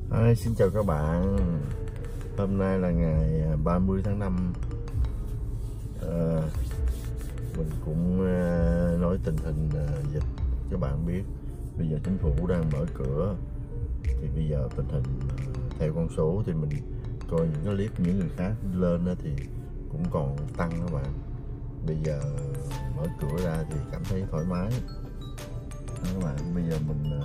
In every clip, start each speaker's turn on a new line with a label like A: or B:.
A: Xin chào các bạn. Hôm nay là ngày 30 tháng 5. Mình cũng nói tình hình dịch các bạn biết. Bây giờ chính phủ đang mở cửa, thì bây giờ tình hình theo con số thì mình coi những cái clip những người khác lên thì cũng còn tăng các bạn. Bây giờ mở cửa ra thì cảm thấy thoải mái các bạn. Bây giờ mình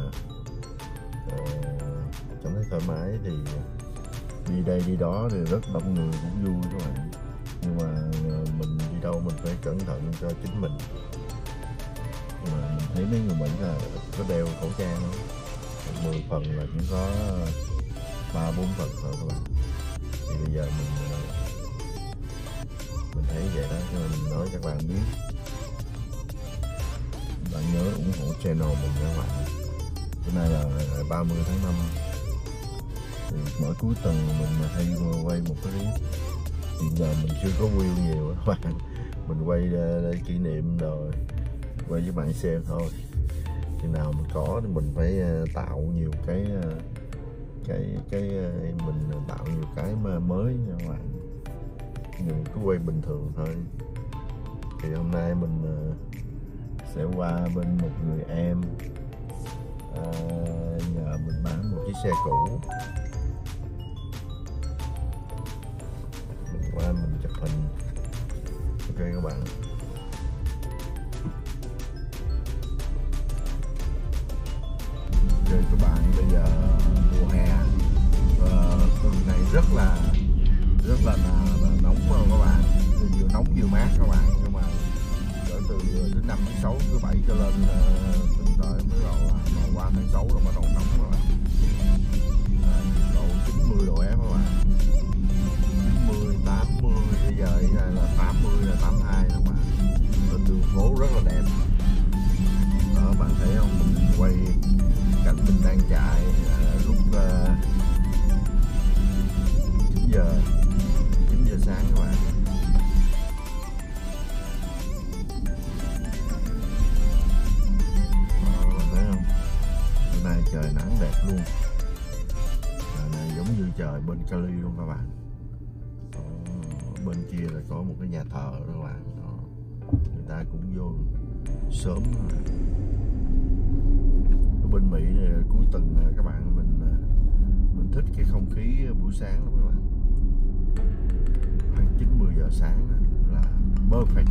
A: cảm thấy thoải mái thì đi đây đi đó thì rất đông người cũng vui các bạn, nhưng mà mình đi đâu mình phải cẩn thận cho chính mình. Mà mình thấy mấy người Mỹ là có đeo khẩu trang không, 10 phần là chỉ có 3-4 phần thôi các bạn. Thì bây giờ mình thấy vậy đó, cho nên mình nói các bạn biết. Bạn nhớ ủng hộ channel mình các bạn. Hôm nay là 30 tháng 5 thì mỗi cuối tuần mình hay quay một cái clip. Hiện giờ mình chưa có view nhiều các bạn, mình quay để kỷ niệm rồi quay với bạn xem thôi. Khi nào mình có thì mình phải tạo nhiều cái mình tạo nhiều cái mới nha các bạn, đừng cứ quay bình thường thôi. Thì hôm nay mình sẽ qua bên một người em nhờ mình bán một chiếc xe cũ. Mình qua mình chụp hình. Ok các bạn. Ok các bạn, bây giờ mùa hè tuần này rất là nóng rồi các bạn. Vừa nóng vừa mát các bạn, nhưng mà cỡ từ thứ 5 thứ 6 thứ 7 trở lên mình tới mới độ mà qua tháng 6 rồi bắt đầu nóng các bạn. Độ 90 độ F các bạn, 90 80, bây giờ là 80 là 82 các bạn. Ở đường phố rất là đẹp đó, bạn thấy không? Mình quay cảnh mình đang chạy lúc 9 giờ sáng các bạn. Bạn thấy không? Hôm nay trời nắng đẹp luôn. Trời này giống như trời bên Cali luôn các bạn. Bên kia là có một cái nhà thờ đó các bạn. Người ta cũng vô sớm. Ở bên Mỹ này, cuối tuần này, các bạn mình thích cái không khí buổi sáng lắm các bạn. Khoảng 9-10 giờ sáng là perfect.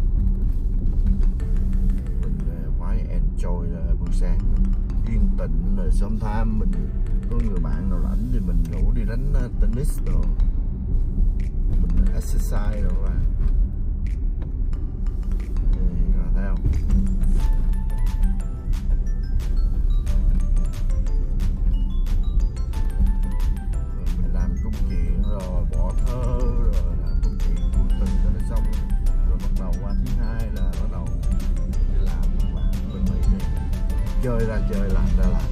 A: Mình phải enjoy buổi sáng yên tĩnh, rồi sometimes mình có người bạn nào rảnh thì mình rủ đi đánh tennis rồi mình exercise rồi các bạn. Thấy không? Mình làm công chuyện rồi bỏ thơ, rồi làm công chuyện cuối tuần cho nó xong, rồi bắt đầu qua thứ hai là bắt đầu đi làm các bạn. Bên Mỹ này chơi ra chơi, làm ra làm.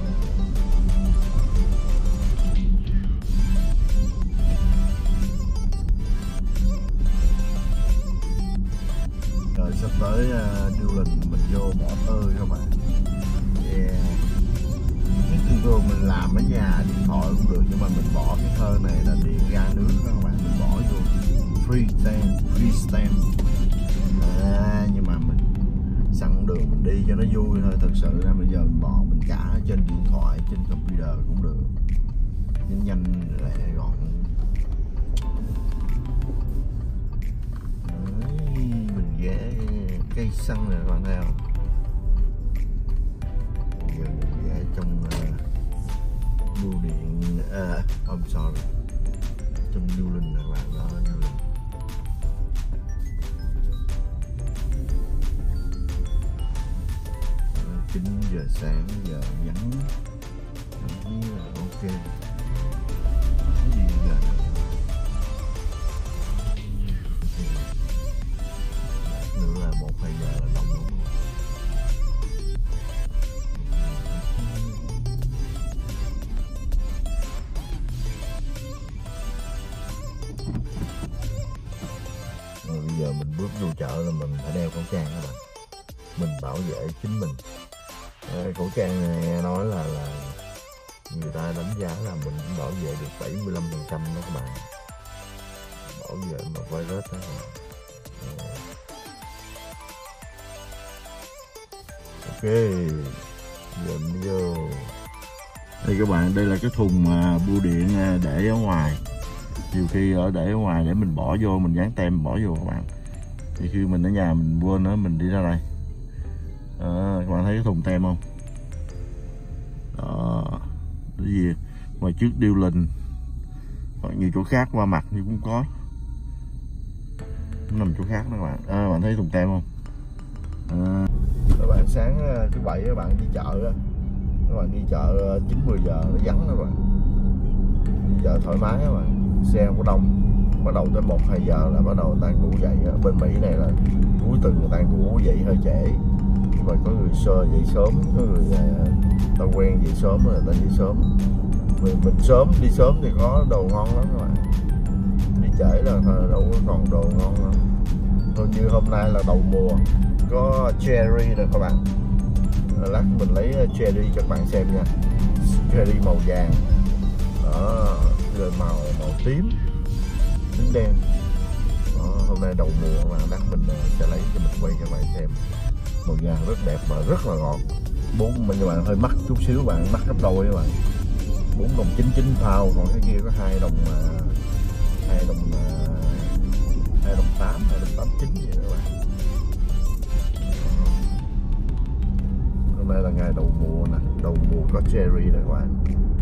A: Rồi sắp tới du lịch mình vô bỏ thơ các bạn. Yeah. Cái thường thường mình làm ở nhà điện thoại cũng được, nhưng mà mình bỏ cái thơ này là điện ra nước các bạn, mình bỏ vô freestyle. Nhưng mà mình sẵn đường mình đi cho nó vui thôi. Thật sự ra bây giờ mình bỏ mình cả trên điện thoại, trên computer cũng được, nhanh lẹ gọn. Mình ghé cây xăng này các bạn thấy không? Bây giờ mình ghé trong bưu điện, sorry, trong du lịch này các bạn đó, du lịch. 9 giờ sáng, giờ vắng, cảm thấy là ok. Đi giờ này nữa là 1-2 giờ là đông luôn. Rồi bây giờ mình bước vô chợ là mình phải đeo khẩu trang các bạn, mình bảo vệ chính mình. Khẩu trang này nói là người ta đánh giá là mình cũng bảo vệ được 75% đó các bạn, bảo vệ mà virus đó. Ok, giờ mình vô đây các bạn. Đây là cái thùng mà bưu điện để ở ngoài, nhiều khi để ở ngoài để mình bỏ vô, mình dán tem bỏ vô các bạn. Thì khi mình ở nhà mình quên nó, mình đi ra đây các bạn thấy cái thùng tem không đó, cái gì ngoài trước điêu linh hoặc nhiều chỗ khác qua mặt như cũng có, nó nằm chỗ khác đó các bạn. Các bạn thấy thùng tem không? Các bạn sáng thứ bảy các bạn đi chợ đó, các bạn đi chợ 9-10 giờ nó vắng đó các bạn, đi chợ thoải mái các bạn, xe không có đông, bắt đầu tới 1-2 giờ là bắt đầu tan cũ dậy. Bên Mỹ này là cuối tuần người tan cũ dậy hơi trễ, nhưng mà có người dậy sớm, có người ta quen dậy sớm rồi ta đi sớm. Mình sớm đi sớm thì có đồ ngon lắm các bạn, đi trễ là đâu có còn đồ ngon lắm. Thôi như hôm nay là đầu mùa, có cherry nè các bạn, lát mình lấy cherry cho các bạn xem nha. Cherry màu vàng đó, rồi màu tím đen đó. Hôm nay đầu mùa các bạn, lát mình sẽ lấy cho mình quay cho các bạn xem. Màu vàng rất đẹp mà rất là ngọt. Mình các bạn hơi mắc chút xíu các bạn, mắc gấp đôi các bạn, 4 đồng 99 pound, còn cái kia có 2 đồng 8, 2 đồng 89 vậy đó các bạn. Hôm nay là ngày đầu mùa nè, đầu mùa có cherry nè các bạn.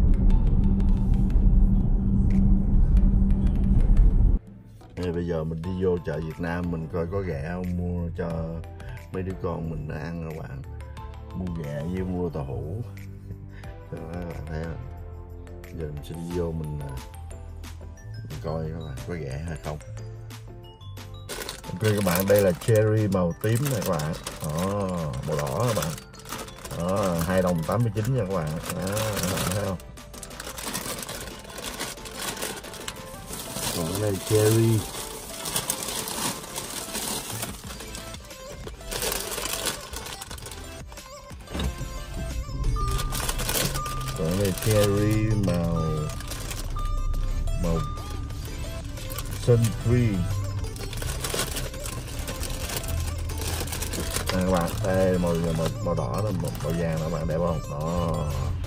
A: Bây giờ mình đi vô chợ Việt Nam mình coi có ghẹ không, mua cho mấy đứa con mình ăn các bạn. Mua ghẹ với mua tàu hũ cho các bạn thấy không. Giờ mình sẽ đi vô mình coi các bạn có ghẹ hay không. Ok các bạn, đây là cherry màu tím này các bạn. Đó, màu đỏ các bạn. Đó, 2 đồng 89 nha các bạn. Đó, các bạn thấy không? Còn cái này cherry. Còn cái này cherry màu sun free. Các bạn, đây màu đỏ đó, màu vàng đó các bạn, đẹp không? Đó.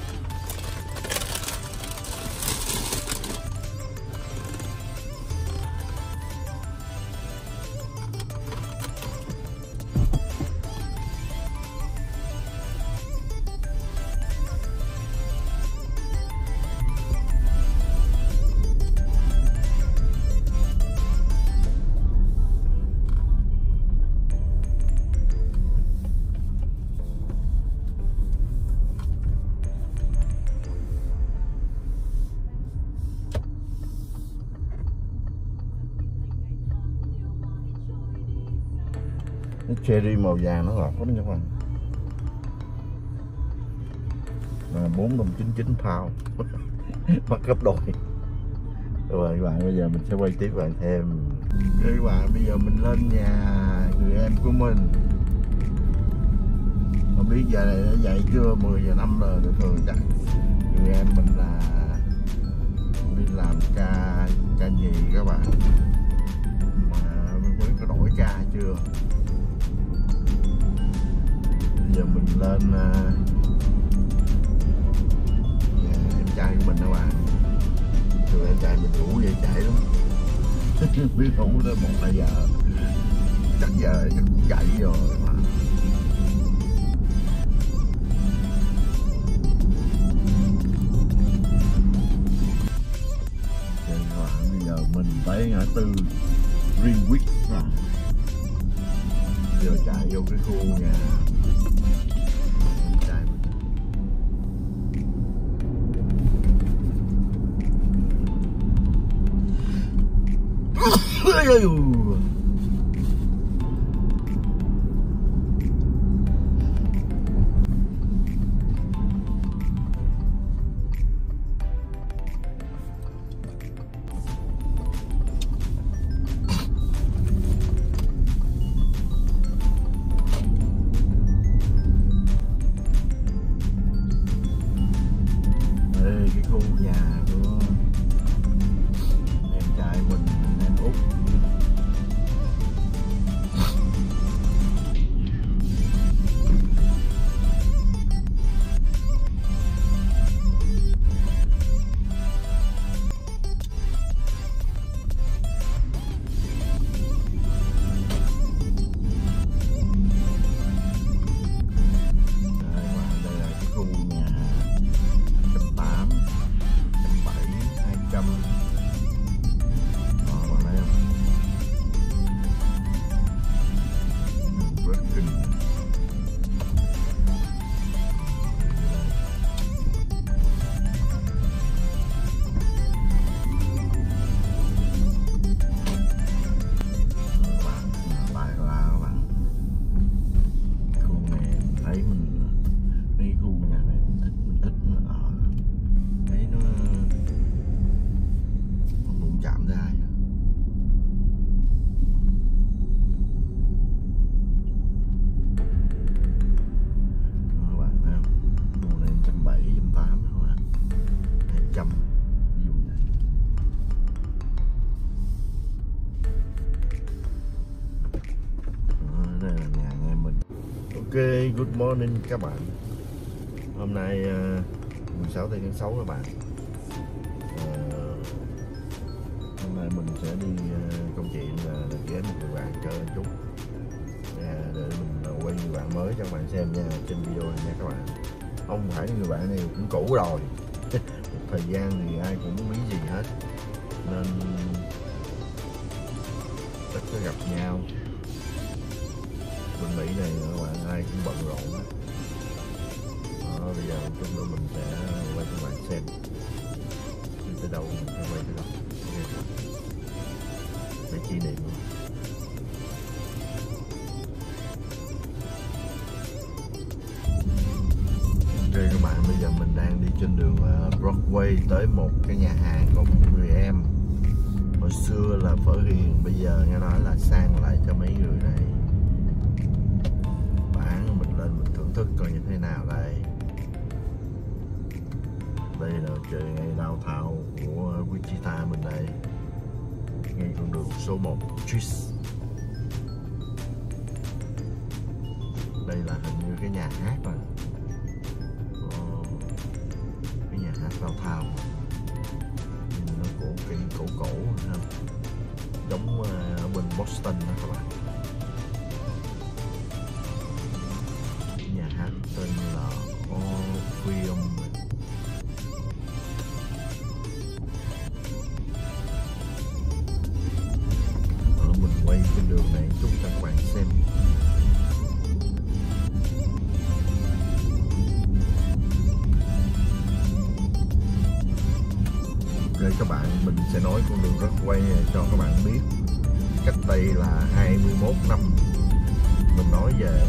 A: Cái cherry màu vàng nó ngọt lắm nha các bạn. 4 đồng 99 pound. Mất gấp đôi. Rồi các bạn, bây giờ mình sẽ quay tiếp các bạn thêm. Các bạn, bây giờ mình lên nhà người em của mình. Không biết giờ này nó dậy chưa, 10 giờ 5 rồi, thường chắc người em mình là đi làm ca nhì các bạn. Mà mình mới có đổi ca chưa. Bây giờ mình lên em trai của mình các bạn. Thường em trai mình ngủ dậy trễ lắm. Biết ngủ tới 1-2 giờ. Chắc giờ chắc cũng dậy rồi mà. Các bạn, bây giờ mình tới ngã tư Greenwich rồi. Giờ chạy vô cái khu nhà em trai mình. nhà của em trai mình, em Út. Ok, good morning các bạn. Hôm nay 16 tháng 6 các bạn. Hôm nay mình sẽ đi công chuyện là ghé một người bạn chơi một chút để mình quay người bạn mới cho các bạn xem nha, trên video này nha các bạn. Không phải người bạn này cũng cũ rồi một thời gian thì ai cũng không biết gì hết nên ít có gặp nhau. Bên Mỹ này các bạn ai cũng bận rộn đó. Bây giờ chút nữa mình sẽ quay cho các bạn xem đi tới đâu mình sẽ quay tới đâu để kỷ niệm. Ok các bạn, bây giờ mình đang đi trên đường Broadway tới một cái nhà hàng của một người em. Hồi xưa là phở Hiền, bây giờ nghe nói là sang lại cho mấy người này. Mình lên mình thưởng thức coi như thế nào đây. Đây là trời ngay downtown của Wichita mình đây, ngay con đường số 1 Twist. Đây là hình như cái nhà hát rồi, cái nhà hát downtown. Nhìn nó cổ không? Giống ở bên Boston đó các bạn. Tên là Orpheum. Mình quay trên đường này chút cho các bạn xem. Ok các bạn, mình sẽ nói con đường Broadway cho các bạn biết. Cách đây là 21 năm. Mình nói về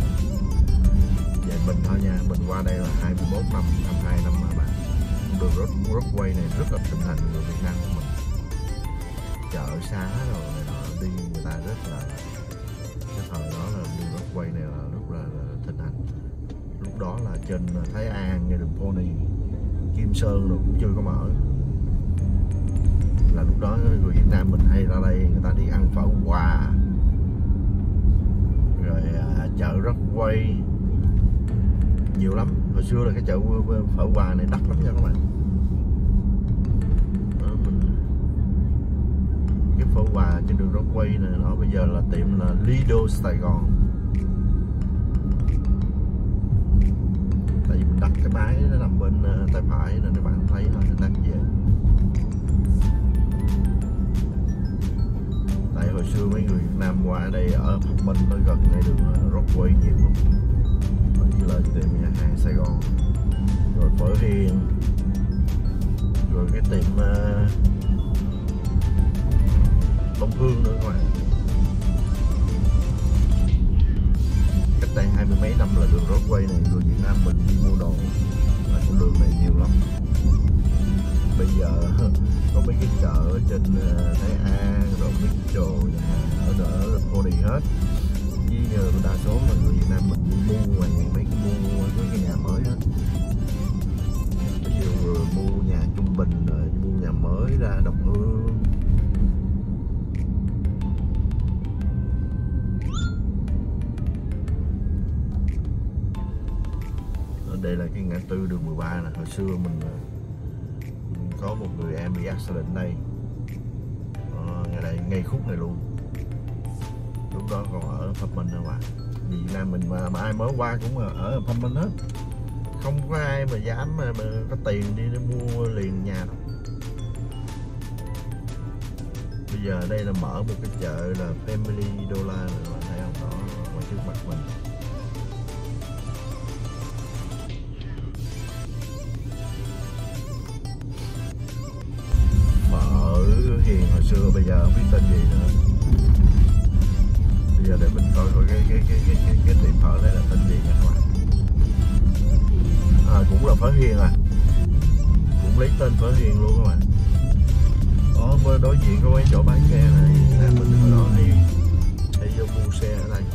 A: mình thôi nha, mình qua đây là 21 năm, 22 năm mà bạn. Con đường Broadway này rất là thịnh hành người Việt Nam của mình. Chợ xá rồi này nọ đi người ta rất là, cái thời đó là đường Broadway này là rất là thịnh hành. Lúc đó là trên Thái An, ngay đường Pony, Kim Sơn rồi cũng chưa có mở. Là lúc đó người Việt Nam mình hay ra đây người ta đi ăn phở Hòa, rồi chợ Broadway nhiều lắm. Hồi xưa là cái chợ phở Hòa này đắt lắm nha các bạn. Cái phở Hòa trên đường Broadway này nó bây giờ là tiệm là Lido Sài Gòn. Tại vì mình đặt cái máy nó nằm bên tay phải nên các bạn không thấy thôi, đặt về. Tại hồi xưa mấy người Việt Nam qua đây ở Phúc Minh nó gần ngay đường Broadway nhiều lắm. Như là tiệm nhà hàng Sài Gòn, rồi phở Hiền, rồi cái tiệm Đông Hương nữa các bạn. Cách đây 20 mấy năm là đường Broadway này người Việt Nam mình đi mua đồ là con đường này nhiều lắm. Bây giờ có mấy cái chợ trên Thái An rồi Mitchell ở Pony hết. Chứ đa số là người Việt Nam mình đi mua mấy cái nhà mới hết. Ví dụ mua nhà chung ra đồng hương. Đây là cái ngã tư đường 13 nè. Hồi xưa mình có một người em bị accident đây, ngay đây, ngay khúc này luôn. Lúc đó còn ở Pham Minh đâu mà. Việt Nam mình mà ai mới qua cũng ở Pham Minh hết, không có ai mà dám mà có tiền đi để mua liền nhà đâu. Bây giờ đây là mở một cái chợ là Family Dollar rồi, bạn thấy không? Đó, ngoài trước mặt mình. Hiền hồi xưa bây giờ không biết tên gì nữa. Bây giờ để mình coi cái tiệm phở này là tên gì nha các bạn. Cũng là Phở Hiền à, cũng lấy tên Phở Hiền luôn các bạn. Có đối diện có mấy chỗ bán xe này, mình hồi đó hay vô mua xe ở đây.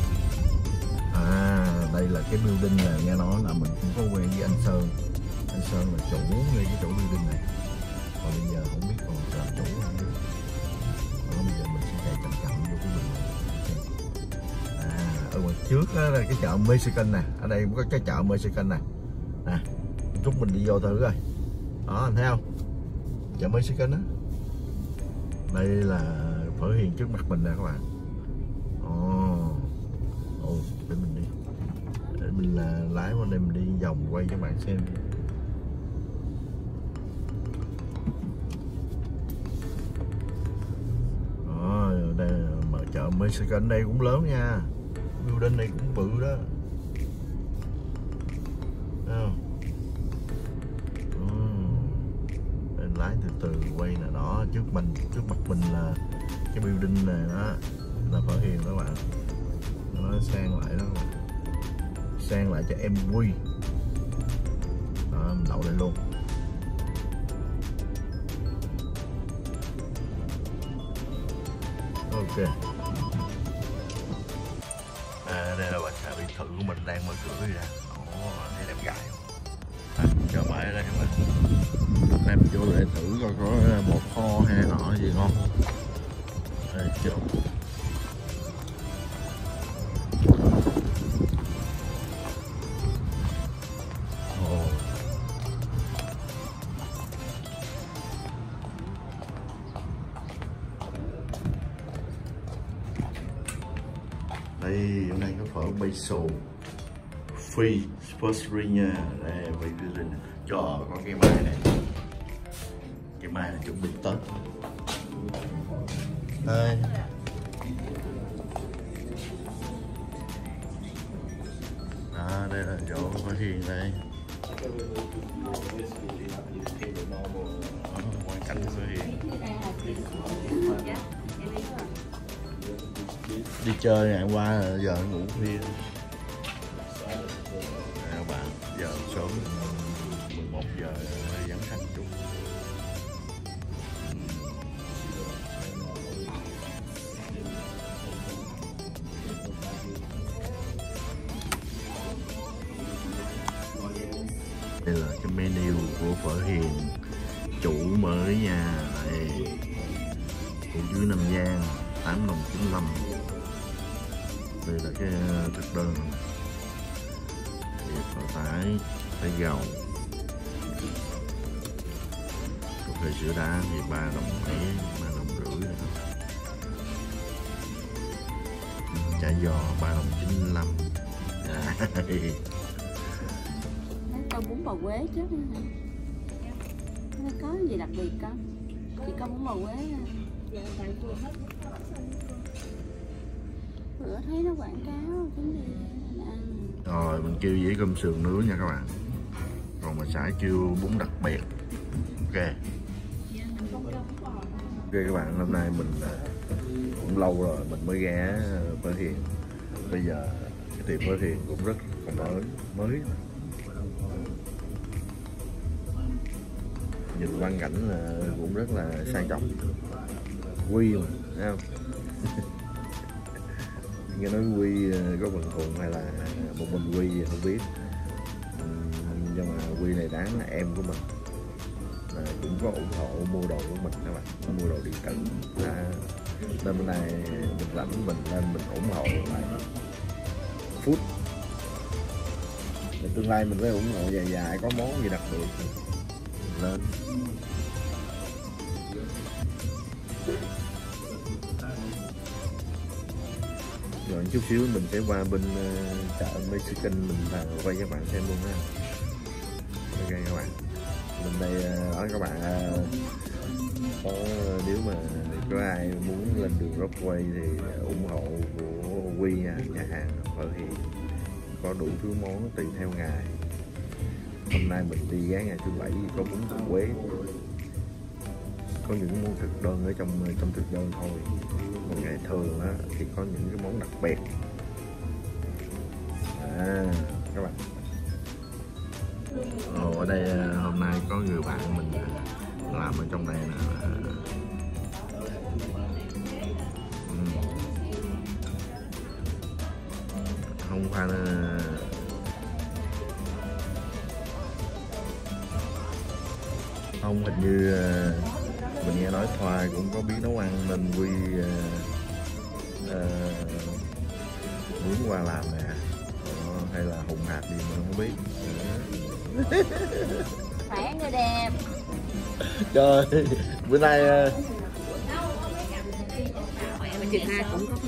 A: Đây là cái building này, nghe nói là mình cũng có quen với anh Sơn. Anh Sơn là chủ ngay cái chỗ building này. Còn bây giờ không biết còn làm chủ không. Bây giờ mình sẽ chạy chậm chậm vô cái đường này. Ở ngoài trước đó là cái chợ Mexican nè. Ở đây cũng có cái chợ Mexican nè. Chút mình đi vô thử coi. Đó, anh thấy không? Chợ Mexican đó. Đây là Phở Hiền trước mặt mình nè các bạn. Để mình đi. Để mình lái qua đây mình đi vòng quay cho các bạn xem. Đây mở chợ Mexican đây cũng lớn nha. Building này cũng bự đó. Thấy không? Nên lái từ từ quay nè. Đó, trước mặt mình là cái building này đó, là Phở Hiền đó các bạn. Nó sang lại đó các bạn. Sang lại cho em Quy. Đó, mình đậu đây luôn. Ok. Đây là bà xã biệt thự của mình đang mở cửa đi ra. Đây đẹp gái không? Chờ mãi ở đây các bạn. Em vô để thử coi có bột kho hay nọ gì ngon. Đây chưa. Đây, hôm nay có phở basil free sponsor nha. Đây, vậy cho có cái mai này. Cái mai này chuẩn bị Tết. Đây. Đó, đây là chỗ Phở Hiền đây. Quan cảnh Phở Hiền. Đi chơi ngày hôm qua giờ ngủ khuya. Các bạn, giờ sớm 11 giờ hơi vắng khách chút. Đây là cái menu của Phở Hiền, chủ mới nha. Đây, củ dưới Nam Giang 8,95 đồng. Đây là cái thực đơn. Phở tái, tái dầu, cà phê sữa đá thì 3 đồng mấy, 3 đồng rưỡi rồi. Chả giò 3,95 đồng.
B: Có bún bò Huế chứ. Nó có gì đặc biệt không? Chỉ có bún bò Huế thôi. Bữa thấy nó quảng cáo cái gì ăn.
A: Rồi mình kêu dĩa cơm sườn nướng nha các bạn. Còn mà xã kêu bún đặc biệt. Ok. Ok các bạn, hôm nay mình cũng lâu rồi mình mới ghé Phở Hiền. Bây giờ cái tiệm Phở Hiền cũng rất còn mới. Nhìn quang cảnh là cũng rất là sang trọng. Quy mà, thấy không? Nghe nói Quy có bằng hồn hay là một mình Quy gì không biết. Nhưng mà Quy này đáng là em của mình, là cũng có ủng hộ mua đồ của mình các bạn, mua đồ điện tử. Nên bữa nay mình rảnh mình lên mình ủng hộ lại Food. Để tương lai mình phải ủng hộ dài dài, có món gì đặc biệt mình lên. Rồi chút xíu mình sẽ qua bên chợ Mexican mình quay các bạn xem luôn ha. Ok các bạn, mình đây nói các bạn có nếu mà có ai muốn lên đường Rockaway thì ủng hộ của Huy nha, nhà hàng Phở Hiền có đủ thứ món tùy theo ngày. Hôm nay mình đi ghé ngày thứ Bảy có bún thịt Quế, có những món thực đơn ở trong thực đơn thôi. Còn ngày thường á thì có những cái món đặc biệt. Các bạn. Ở đây hôm nay có người bạn mình làm ở trong đây nè. Không phải không, hình như mình nghe nói Thoa cũng có biết nấu ăn nên Huy muốn qua làm nè. Hay là Hùng hạt gì mình không biết.
B: Khỏe người đẹp.
A: Trời, bữa nay
B: Chị hai cũng có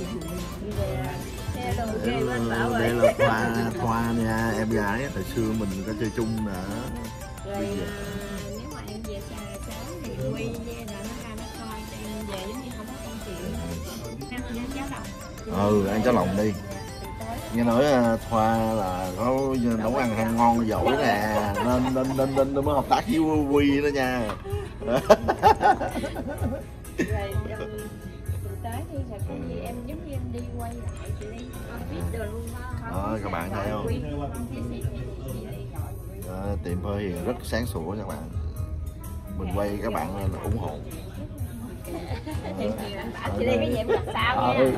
A: đây là Thoa nha, em gái hồi xưa mình có chơi chung nữa.
B: Rồi nếu mà em về sớm thì Huy với nó ra nó coi cho em về giống như không có công chuyện. Ăn cháo lòng.
A: Ăn cháo lòng đi. Nghe nói Thoa là có nấu ăn ăn ngon giỏi nè, nên mới hợp tác với Huy đó nha.
B: Rồi tuần tới đi rồi có gì em giống như em đi quay lại chị đi biết được luôn đó.
A: Các bạn thấy không? Tiệm Phở Hiền rất sáng sủa các bạn. Mình quay các bạn là ủng hộ.
B: Bảo chị đi cái gì em đặt sao nha.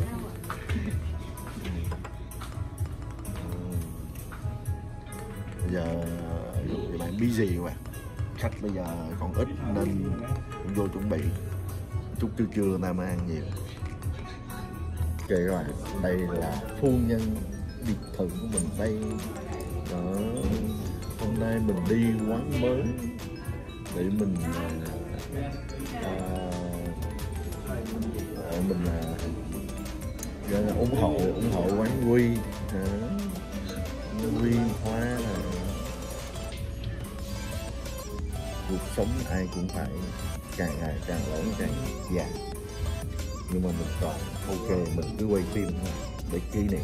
A: Bây giờ các bạn busy quá, khách bây giờ còn ít nên cũng vô chuẩn bị chút trưa nay mới ăn nhiều. Ok các bạn, đây là phu nhân biệt thự của mình đây. Đó. Hôm nay mình đi quán mới để mình ủng hộ quán Huy. Huy Thoa là cuộc sống ai cũng phải càng ngày càng lớn càng già, nhưng mà mình còn ok, mình cứ quay phim thôi để kỷ niệm.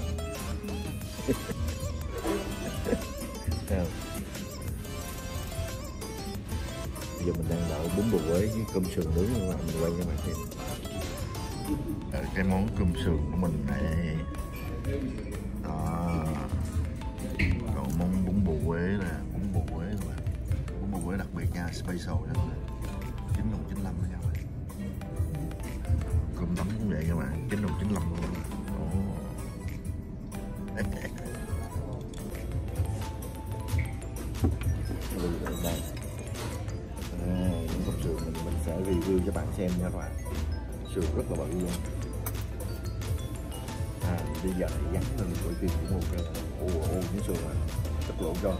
A: Bây giờ mình đang đợi bún bò Huế với cơm sườn nướng nhưng mà mình quay cho bạn xem. Cái món cơm sườn của mình này đó. Còn món bún bò Huế là bún bò Huế rồi, bún bò Huế đặc biệt nha, special đó, 9,95 đó nha bạn. Cơm tấm cũng vậy các bạn, 9,95 luôn. Đây. Những cơm sườn mình sẽ review cho bạn xem nha các bạn. Sườn rất là bự luôn. Bây giờ thì gắn lên quay phim cũng ok. Những sườn này chất lượng cho.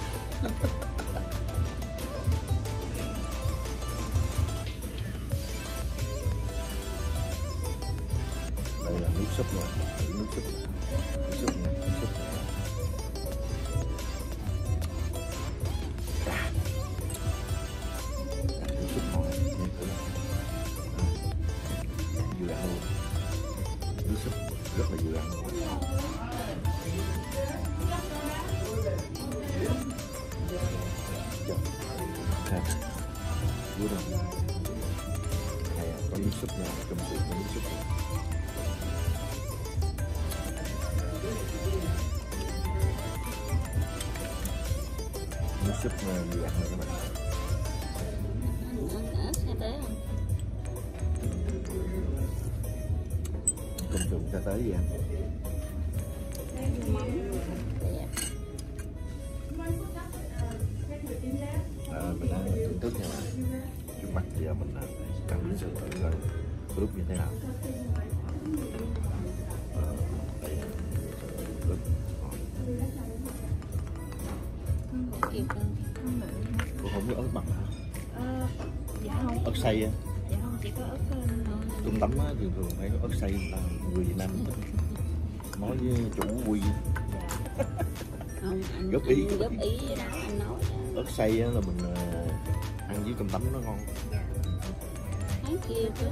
A: Đây là nước súp rồi, nước súp nha, nước súp này. Nước súp ngon, nhìn thử. Vừa ăn luôn, nước súp rất là vừa ăn luôn. Vui đâu. Hay có nước súp nha, cơm sườn có nước súp nha. Nước súp vừa ăn này các bạn. Cơm sườn sa tế gì anh? Mình ăn thưởng thức nha bạn. giờ mình ăn miếng sườn thử coi ướp như thế nào. Đây ướp cô không có ớt mặn hả?
B: Dạ không.
A: Ớt xay á?
B: Dạ không, chỉ có ớt
A: cơm tấm á thì thường phải có ớt xay, người Việt Nam nói với chủ quy.
B: Không, anh
A: góp ý
B: đó anh nói.
A: Ớt xay á là mình ăn với cơm tấm nó ngon.
B: Dạ. Tháng kia trước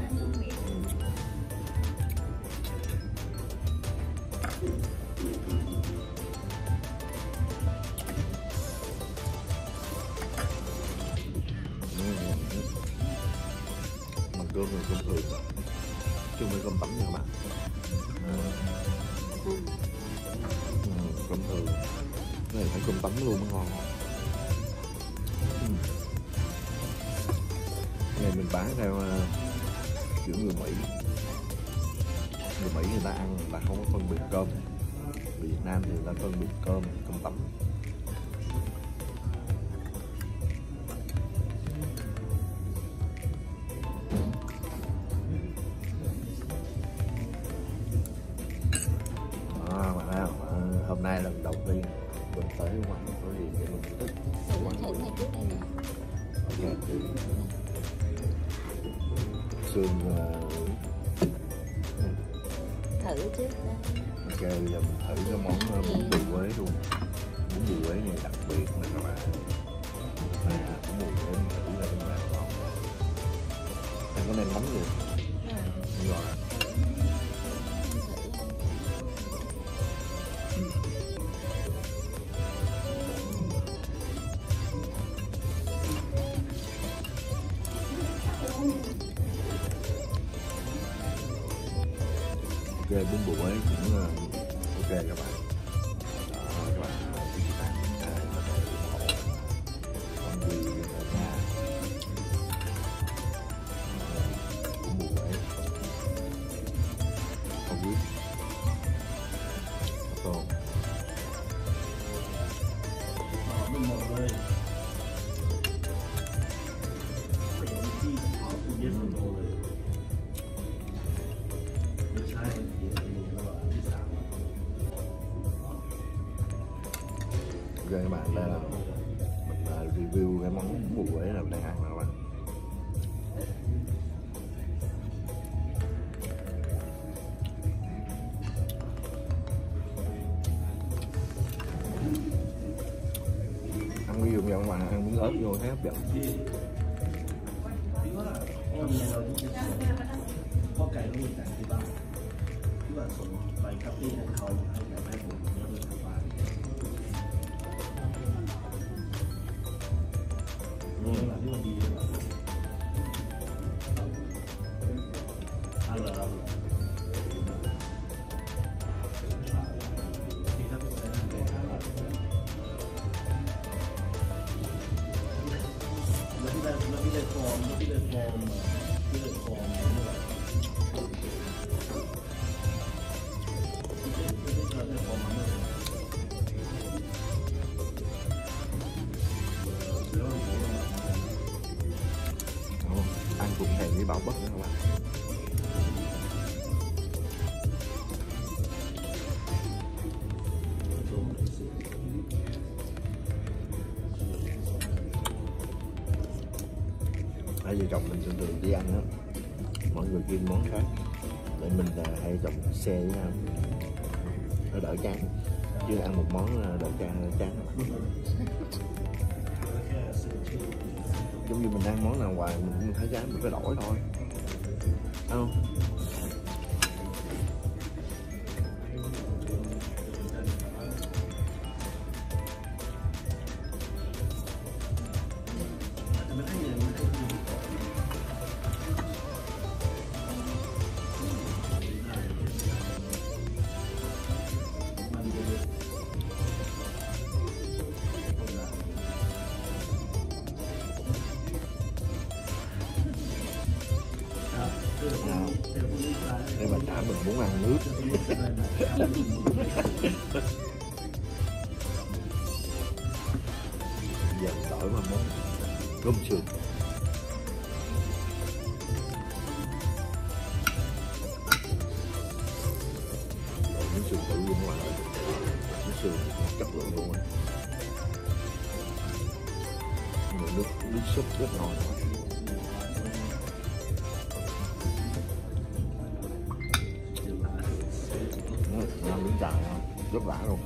A: mà cơm là cơm thường chứ không phải cơm tấm nha các bạn. Cơm thường cái này phải cơm tấm luôn mới ngon. Cái này mình bán theo kiểu người Mỹ. Người Mỹ người ta ăn người ta không có phân biệt cơm. Người Việt Nam thì người ta phân biệt cơm tấm. Hôm nay lần đầu tiên mình tới ngoài có gì để mình thích xương
B: thử trước.
A: Ok, bây giờ mình thử cái món bún bì Huế luôn. Bún bì Huế này đặc biệt nè các bạn. Bún bì Huế mình thử ra bên ngoài ngon. Ăn có nên mắm luôn. Đúng rồi. Ok, bún bò Huế cũng ok các bạn. Đó, các bạn chúng ta có thể ủng hộ con Quy ở nhà. Bún bò Huế con Quy tôm. Ok các bạn, đây là mình review cái món bún bò Huế là mình đang ăn nè các bạn. Ăn ví dụ như các bạn ăn miếng ớt vô thấy hấp dẫn.
C: có cày có 18 tỷ đồng, tức là số 7 cấp đi hay không hay là 2 bộ nó được tham quan. Nhưng mà nếu mà đi
A: ăn cùng thèm với bảo bất nữa các bạn. Hai vợ chồng mình thường thường đi ăn đó, mọi người kêu món khác để mình hai vợ chồng share với nhau nó đỡ chán, chứ ăn một món là đỡ chán. Giống như mình ăn món nào hoài mình cũng thấy chán, mình phải đổi thôi, phải không? Để mà trả mình muốn ăn nước. Giờ đổi qua món cơm sườn. súp rất ngon. Làm miếng chả rất lạ luôn.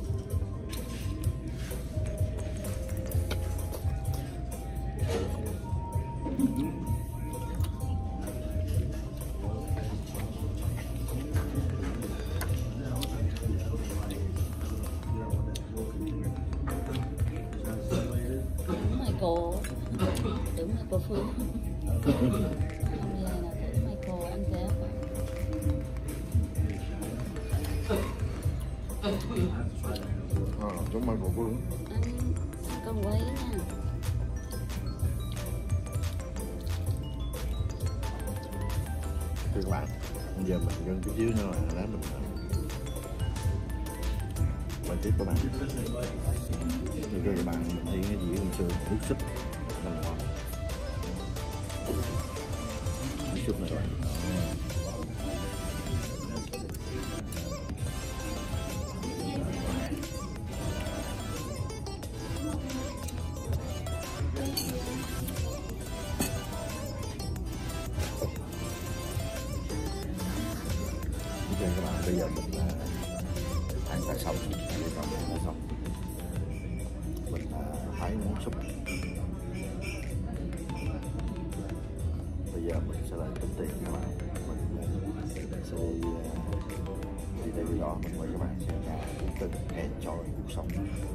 B: Cô tưởng là cô Phương không về là tưởng mấy cô ăn tết.
A: Chúng mày cô đúng
B: Ăn con quấy nha.
A: Thưa các bạn, bây giờ mình gần chút xíu nữa là mình quay tiếp các bạn. Như các bạn mình thấy cái dĩa con sườn nước súp rất ngon. Nước súp này các bạn. Ok các bạn, bây giờ mình ăn cá sấu, mình thái món súp. Bây giờ mình sẽ lại tính tiền các bạn. Mình sẽ đi đây đi đó, mình mời các bạn xem là từng enjoy cuộc sống.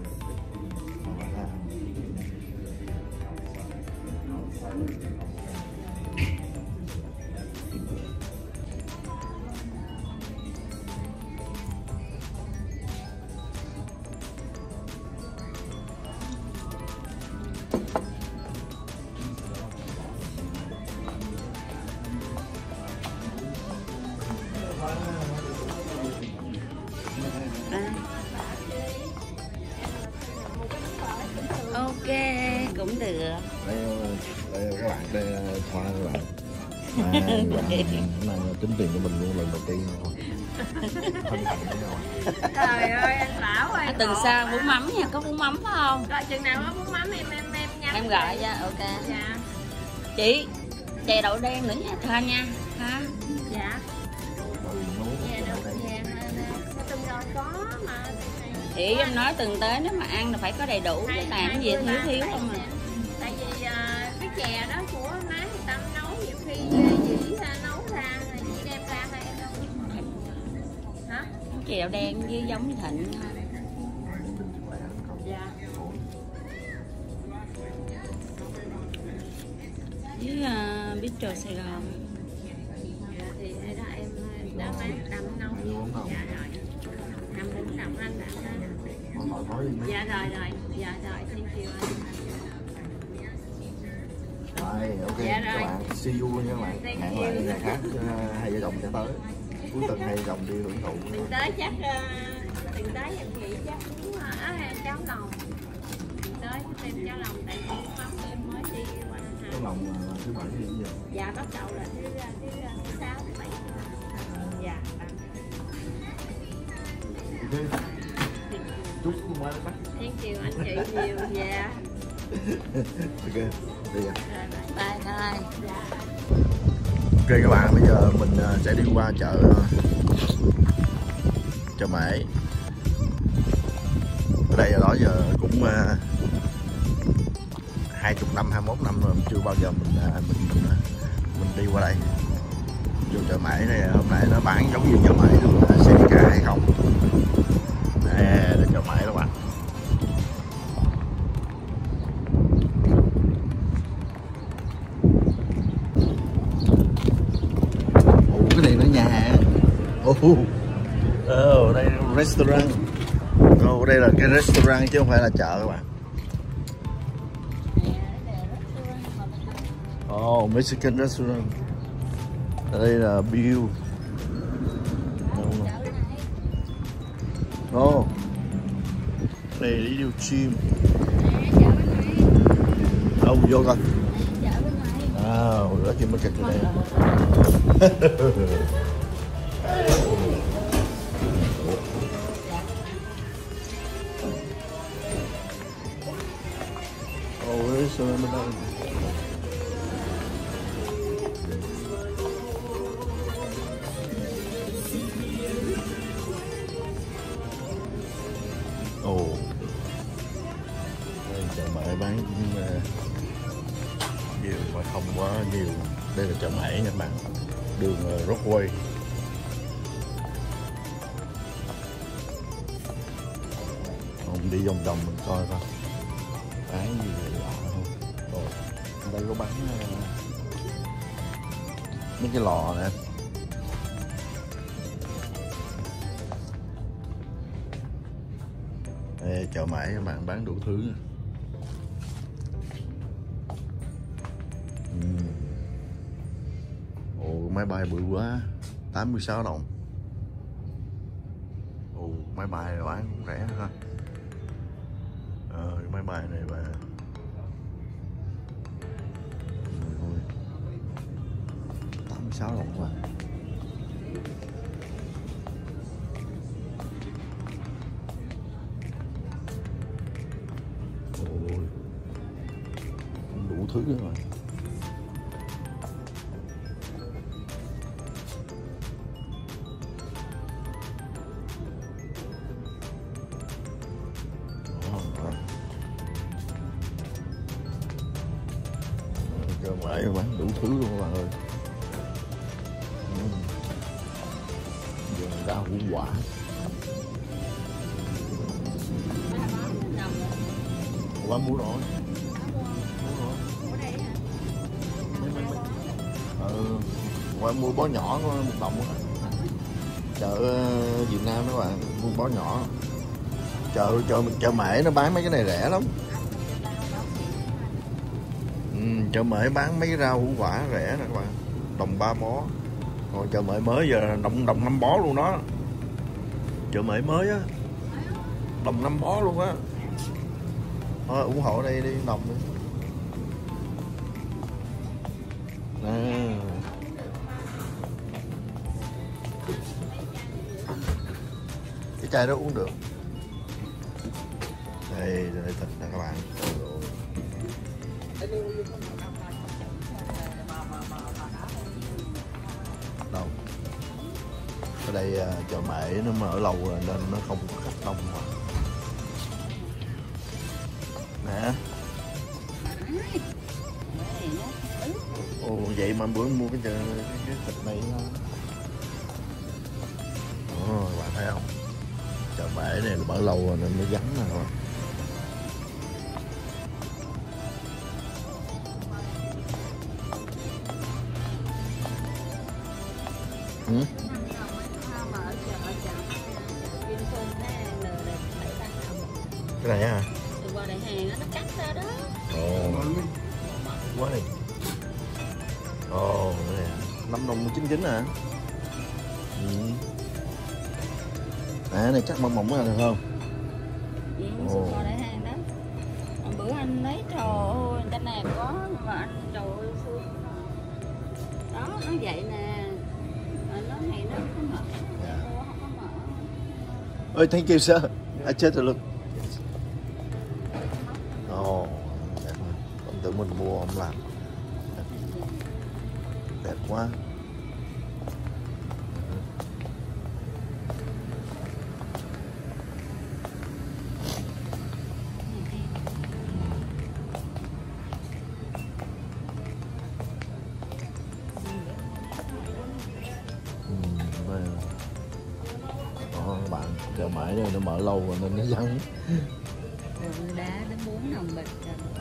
B: Ok, cũng được.
A: Đây các bạn, đây là Thoa các bạn. Này tính tiền cho mình luôn lần đầu tiên thôi.
B: Trời ơi anh Bảo ơi. Tuần sau bún mắm nha, có bún mắm phải không?
D: Rồi chừng nào có bún mắm em nhắn.
B: Em gọi cho, ok.
D: Dạ.
B: Chị, chè đậu đen nữa nha, Thoa nha. Ha.
D: Dạ.
B: Thì em nói tuần tới nếu mà ăn là phải có đầy đủ, chứ làm cái gì thiếu không à.
D: Tại vì cái chè đó của má người ta nấu nhiều khi dĩ nấu ra là chỉ đem ra hay đâu. Hả?
B: Chè đậu đen với giống như Thịnh.
D: Dạ.
B: Với Bistro Sài Gòn.
D: Thì đây đó em đã má đâm nấu. Dạ rồi. Nằm đứng nằm anh đã. Dạ rồi. Dạ rồi, thank you anh.
A: Rồi, ok
D: Dạ
A: các
D: rồi.
A: bạn, see you nha các bạn. Hẹn lại ngày khác, hai vợ chồng sẽ tới. Cuối tuần hai vợ chồng đi hưởng thụ.
D: Từng tới chắc từng tới em nghĩ chắc cũng cháo lòng. Từng tới thêm cháo lòng tại vì mắm em mới đi qua
A: Cháo lòng là thứ bảy hay gì?
D: dạ bắt đầu là thứ 6 thứ 7. Dạ.
A: Ok. Chúc không qua bắt.
D: Thank you anh chị nhiều. Dạ.
A: Ok, đi ạ.
B: Bye bye.
A: Ok các bạn, bây giờ mình sẽ đi qua chợ Mễ. Ở đây đó giờ cũng 20 năm, 21 năm rồi chưa bao giờ mình đi qua đây. Vô chợ Mễ này hôm nay nó bán giống như chợ Mễ luôn, sẽ đi cả hay không? Nè, đến chợ Mễ các bạn. Cái này nó nhà hàng. Đây là restaurant. Đây là cái restaurant chứ không phải là chợ các bạn. Mexican restaurant. Đây là Bill. Đây đi điêu chim. Vô coi. Đó chim market ở đây. Restaurant bên đây. không quá nhiều. Đây là chợ Mễ nha các bạn, đường Broadway. Không đi vòng vòng mình coi coi bán gì lạ không. Rồi đây có bán mấy cái lò nè. Đây, chợ Mễ các bạn bán đủ thứ. Ồ, máy bay bự quá, 86 đồng. Ồ, máy bay này bán cũng rẻ nữa ha. Cái máy bay này mà 86 đồng mà. Ôi, đủ thứ rồi. Chợ Mễ bán đủ thứ luôn các bạn ơi. Giờ rau củ quả. Quá mua rồi. Qua mua bó nhỏ có 1 đồng. Chợ Việt Nam các bạn, mua bó nhỏ. Chợ Mễ nó bán mấy cái này rẻ lắm. Chợ Mễ bán mấy cái rau củ quả rẻ nè các bạn, đồng 3 bó. Còn chợ Mễ mới giờ đồng 5 bó luôn đó. Chợ Mễ mới á, đồng 5 bó luôn á. Thôi ủng hộ đây đi, đồng đi. Cái chai đó uống được. Đây thịt nè các bạn. Đâu ở đây chợ Mễ nó mở lâu rồi nên nó không có khách đông mà. Nè. Ồ, vậy mà bữa mua cái thịt này. Ồ, bạn thấy không? Chợ Mễ này mở lâu rồi nên nó vắng nè các bạn. Cái này hả?
D: Qua đại hàng nó cắt ra đó.
A: Ồ, quá đi. Ồ, cái này 5 đồng 99 hả? Này chắc mỏng mỏng ra được không?
D: Qua đại hàng đó. Bữa anh lấy trời ơi, cái này có mà anh trời ơi đó nó vậy nè. Nó này nó không mở. Không có mở.
A: Oh, thank you sir. I just look. Ồ, đẹp quá. Còn tưởng mình mua không làm. Đẹp quá. Đó các bạn, chợ Mễ này nó mở lâu rồi nên nó vắng.
D: Đá đến 4 đồng bịch.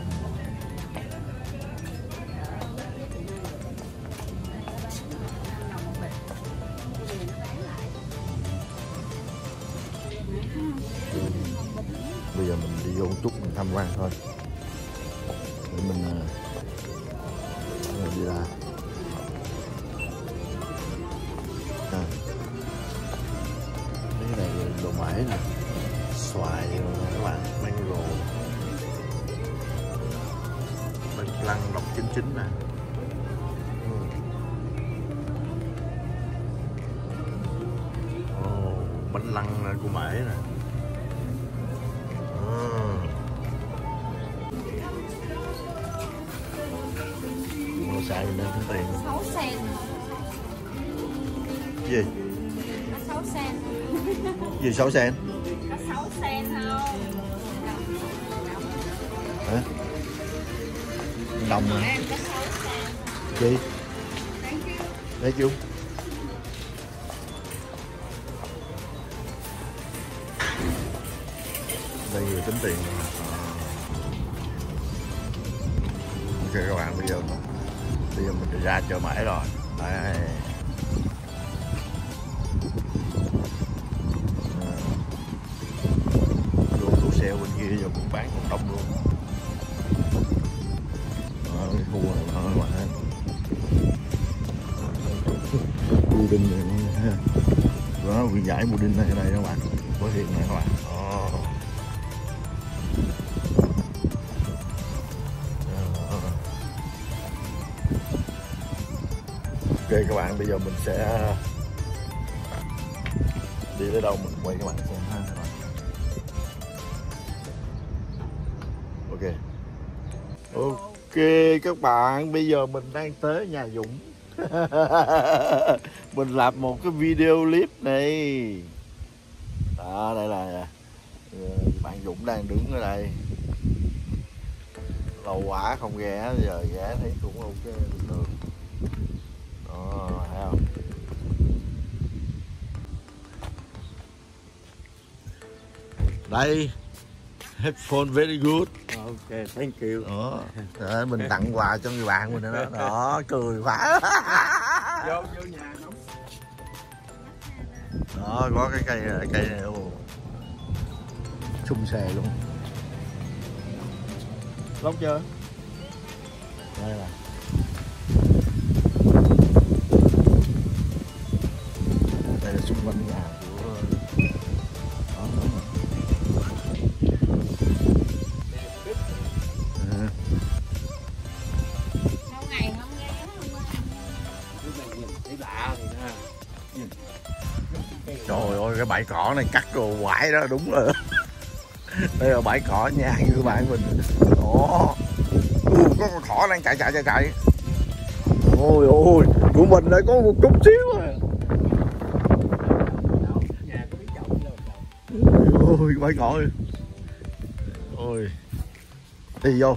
A: Bây giờ mình đi vô một chút mình tham quan thôi để mình đi ra. Cái này đồ Mễ nè, xoài các bạn, mango, bánh lăng lọc 99 nè. Bánh lăng của Mễ nè. Mua xài nên tính tiền
D: 6 sen.
A: gì?
D: 6 sen.
A: Gì 6 sen?
D: Có 6 sen không?
A: Hả? Đồng mà.
D: Em có 6 sen.
A: Chị đấy chú. Đây người tính tiền. Ok các bạn, bây giờ mình ra chợ Mễ rồi. Đây. Luôn tủ xe bên kia giờ cũng bán cũng đông luôn. Cái khu này thôi các bạn. Pudding này đó, nguyên giải pudding này đây các bạn, có hiện này các bạn. Ok các bạn, bây giờ mình sẽ đi tới đâu mình quay các bạn xem ha các bạn. Ok. Ok các bạn, bây giờ mình đang tới nhà Dũng. Mình làm một cái video clip này. Đó, đây là bạn Dũng đang đứng ở đây. Lâu quá không ghé, giờ ghé thấy cũng ok bình thường. Đó, thấy không? Đây, headphone very good.
C: Ok, thank you.
A: Đó, để mình tặng quà cho người bạn mình đó. Đó, cười quá.
C: Vô nhà nóng.
A: Đó, có cái cây này luôn. Sung xề luôn. Lóc chưa? Đây là đây là xung quanh nhà của đó.
B: Lâu ngày không ghé không ơi.
C: Lúc này nhìn thấy lạ thì ha.
A: Trời ơi, cái bãi cỏ này cắt đồ quải đó, đúng rồi. Đây là bãi cỏ nhà của bạn mình. Đó. Có con thỏ đang chạy. Ôi ôi, của mình lại có một chút xíu à.
C: Nhà có biết chậu đâu.
A: Ôi, bãi cỏ. Ôi. Đi vô.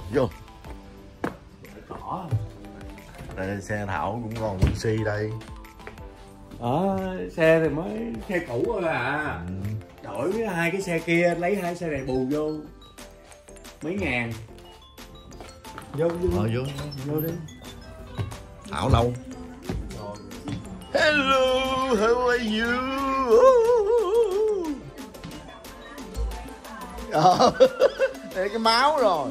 C: Cỏ.
A: Đây xe Thảo cũng còn Vinci đây.
C: Xe thì mới xe cũ thôi à. Đổi với 2 cái xe kia, lấy 2 xe này bù vô mấy ngàn. Vô đi.
A: Thảo đâu? Hello, how are you? Đây cái máu rồi.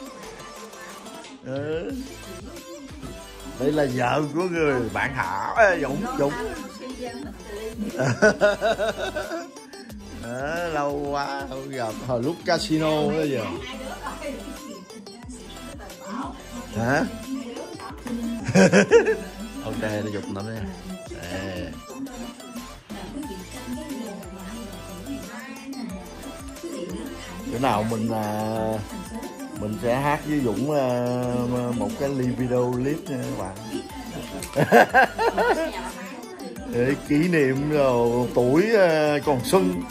A: Đây là vợ của người bạn Thảo, Dũng. Lâu quá không gặp, hồi lúc casino đó giờ. Hả? Ok, nó dục lắm nha. Bữa nào mình sẽ hát với Dũng một cái video clip nha các bạn. Để kỷ niệm rồi tuổi còn xuân.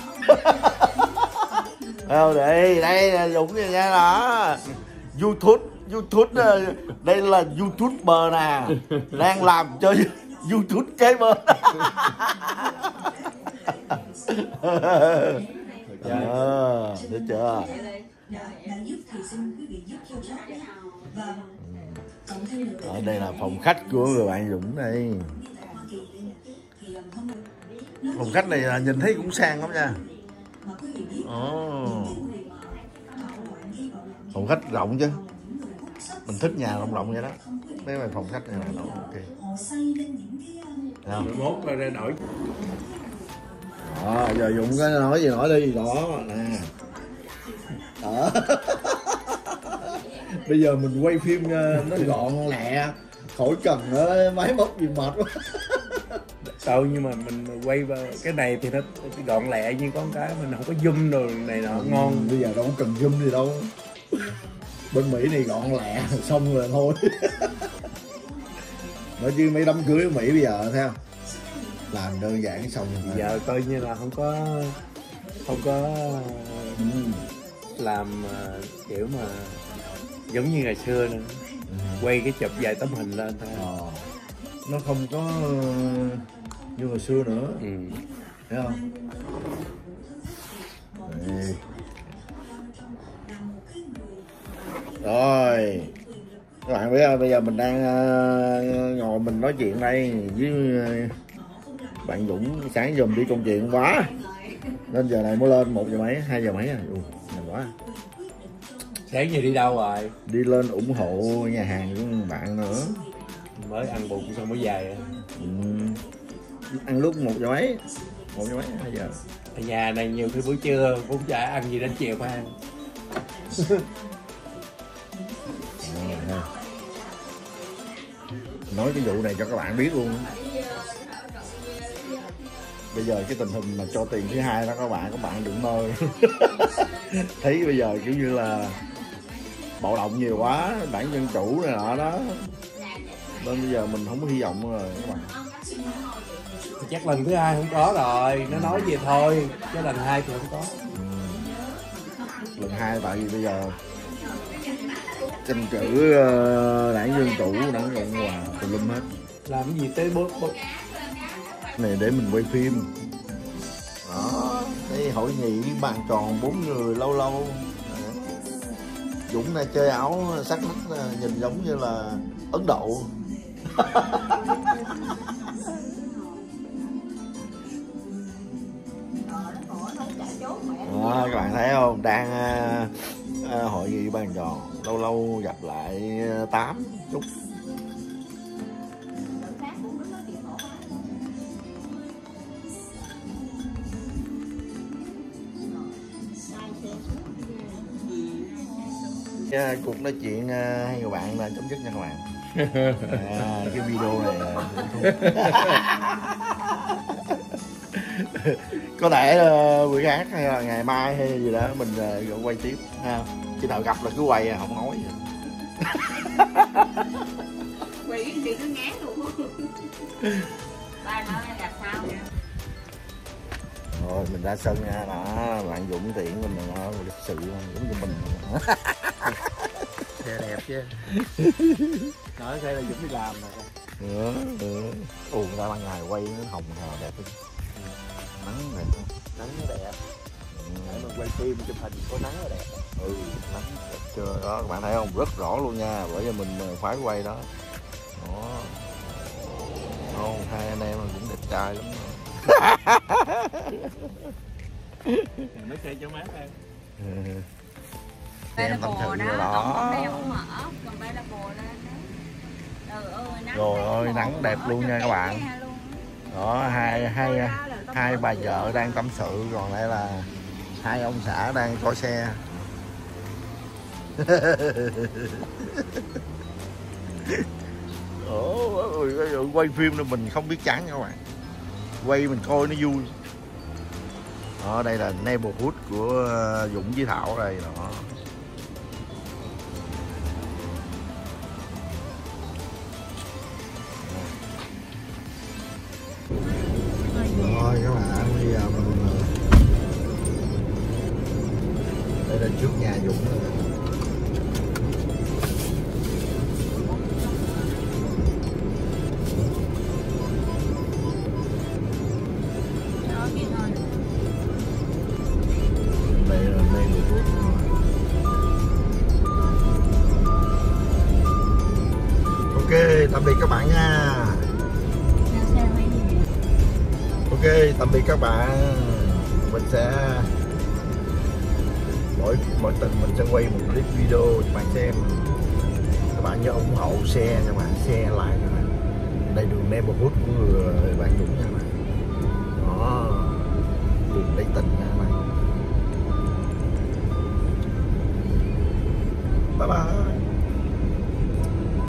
A: Đây là Dũng nha đó. YouTube đây là YouTuber nè, đang làm cho YouTube kế bên. Được chưa? Ở đây là phòng khách của người bạn Dũng đây. Phòng khách này là nhìn thấy cũng sang lắm nha. Phòng khách rộng chứ, mình thích nhà rộng vậy đó. Mấy cái phòng khách này là nó ok. Thấy không?
C: 11 rồi đổi.
A: Giờ Dũng cái nói gì nói đi. Đó nè. Đó. Bây giờ mình quay phim nó gọn lẹ, khỏi cần máy móc gì mệt quá.
C: Nhưng mà mình quay vào cái này thì nó gọn lẹ, nhưng có cái mình không có zoom đồ này nọ ngon.
A: Bây giờ đâu có cần zoom gì đâu. Bên Mỹ này gọn lẹ xong rồi thôi. Nói chứ mấy đám cưới ở Mỹ bây giờ thấy không, làm đơn giản xong rồi.
C: Giờ coi như là không có làm kiểu mà giống như ngày xưa nữa. Quay cái chụp vài tấm hình lên thôi.
A: nó không có như hồi xưa nữa. Thấy không? Đây. Rồi các bạn biết không, bây giờ mình đang ngồi mình nói chuyện đây với bạn Dũng. Sáng giờ mình đi công chuyện quá nên giờ này mới lên 1 giờ mấy 2 giờ mấy à. Nhanh quá.
C: Sáng giờ đi đâu rồi?
A: Đi lên ủng hộ nhà hàng của bạn nữa.
C: Mới ăn bụng xong mới về.
A: Ăn lúc 1 giờ mấy 2 giờ.
C: Ở nhà này nhiều khi buổi trưa cũng chả ăn gì đến chiều phải ăn.
A: Nói cái vụ này cho các bạn biết luôn. Bây giờ cái tình hình mà cho tiền thứ hai đó các bạn đừng mơ. Thấy bây giờ kiểu như là bạo động nhiều quá, bản dân chủ này nọ đó, nên bây giờ mình không có hy vọng rồi các bạn.
C: Chắc lần thứ hai không có rồi, nó nói vậy thôi, chứ lần 2 thì không có.
A: Lần 2 tại vì bây giờ tranh cử đảng Dân Chủ, đảng Cộng Hòa tùm lum hết.
C: Làm cái gì tới bốt
A: này để mình quay phim đó. Đây hội nghị bàn tròn 4 người lâu lâu. Dũng này chơi áo sắc nách nhìn giống như là Ấn Độ. Đó, các bạn thấy không, đang hội nghị bàn tròn lâu lâu gặp lại 8 chút. Cuộc nói chuyện hai người bạn là chấm dứt nha các bạn. Cái video này có thể bữa khác hay là ngày mai hay gì đó mình quay tiếp ha. Khi nào gặp là cứ quay không nói gì.
D: Quay cái gì nó ngán luôn. Ba nói gặp sao vậy?
A: Rồi mình ra sân nha, đó bạn Dũng tiện mình lịch sự giống như mình.
C: xe đẹp chứ. Nói xe là Dũng đi làm nè.
A: Ồ, ra ban ngày quay nó hồng hào đẹp lắm. Nắng đẹp không?
C: Nắng nó đẹp. Để mà quay phim chụp hình có nắng nó đẹp.
A: Nắng đẹp chưa? Đó các bạn thấy không? Rất rõ luôn nha. Bởi vì mình khoái quay đó. Đó. Hai anh em cũng đẹp trai lắm.
C: Mấy xe cho mát em.
D: Đây là bồ đó, ông đeo ông mở, còn đây là bồ lên đó.
A: Trời ơi, nắng đẹp luôn nha các bạn. Đó, hai bà vợ đang tâm sự, còn đây là hai ông xã đang coi xe. Quay phim là mình không biết chán các bạn. Quay mình coi nó vui. Đó, đây là neighborhood của Dũng với Thảo đây đó. Rồi các bạn, bây giờ mình đây là trước nhà Dũng rồi. Đây là neighborhood. Ok, tạm biệt các bạn nha. Ok, tạm biệt các bạn. Mình sẽ mỗi tuần mình sẽ quay một clip video cho bạn xem. Các bạn nhớ ủng hộ share các bạn, share like các bạn. Đây đường neighborhood của người bạn Dũng nha các bạn. Đó, đường Tây Tình nha các bạn. Bye bye.